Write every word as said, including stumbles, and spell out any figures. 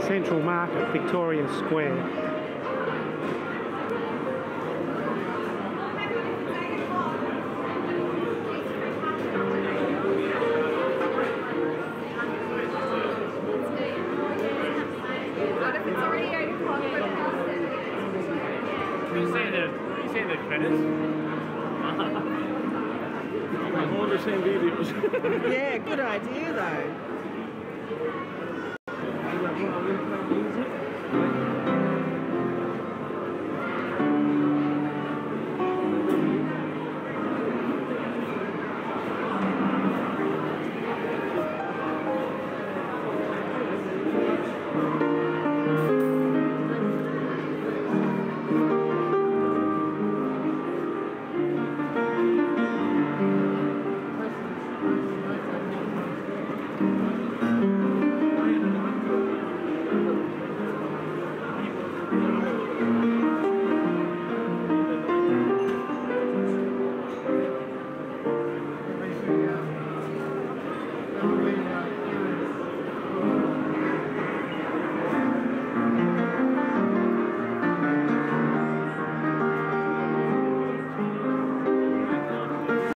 Central Market, Victoria Square. You say the you say the credits? All the same videos. Yeah, good idea though.